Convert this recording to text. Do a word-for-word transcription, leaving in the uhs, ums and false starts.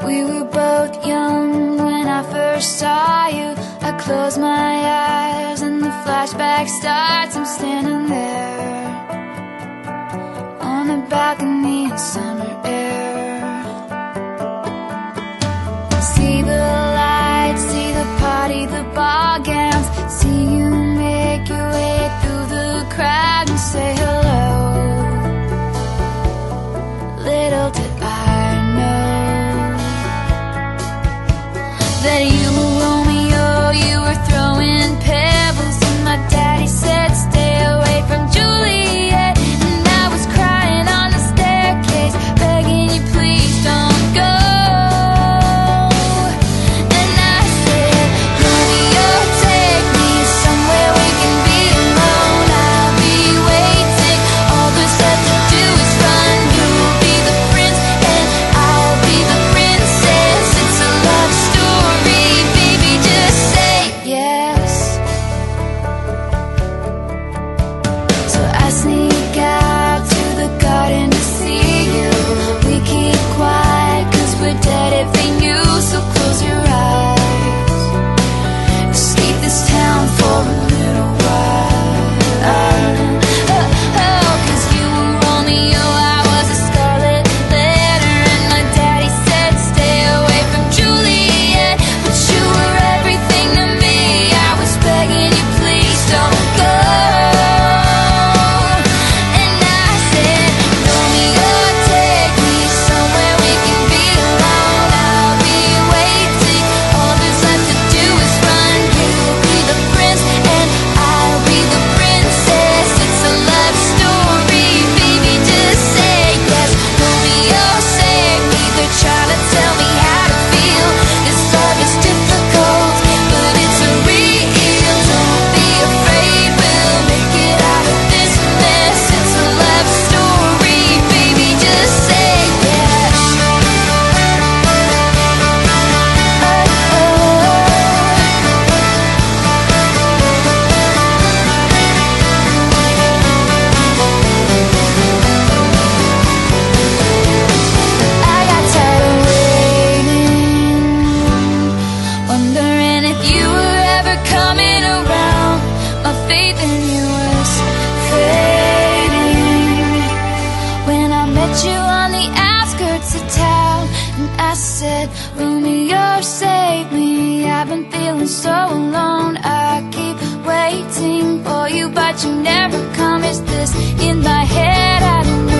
We were both young when I first saw you. I close my eyes and the flashback starts. I'm standing there on the balcony in summer air. See the lights, see the party, the ball gowns. See you make your way through the crowd and say hello. Little did I know that you were Romeo, you were throwing pebbles, and my daddy said stay away from Juliet. And I was crying on the staircase, begging you please don't go. And I said, Romeo, take me somewhere we can be alone. I'll be waiting, all there's left to do is run. You'll be the prince and I'll be the princess. It's a love story, baby, just say yes. So I sneak out to the garden to see you. We keep quiet cause we're dead everything you. So close your eyes, escape this town for a little while. Oh, oh, cause you were Romeo, I was a scarlet letter, and my daddy said stay away from Juliet. But you were everything to me, I was begging you please don't go. And I said, Romeo, take me somewhere we can be alone. I'll be waiting, all there's left to do is run. You'll be the prince and I'll be the princess. It's a love story, baby, just say yes. Romeo, save me, they're trying to tell me how to feel. This love is difficult, but it's a real. Don't be afraid, we'll make it out of this mess. It's a love story, baby, just say yes. I got tired of waiting, wondering if you were ever coming around. My faith in you was fading when I met you on the outskirts of town. And I said, Romeo, save me, I've been feeling so alone. I keep waiting for you, but you never come. Is this in my head? I don't know.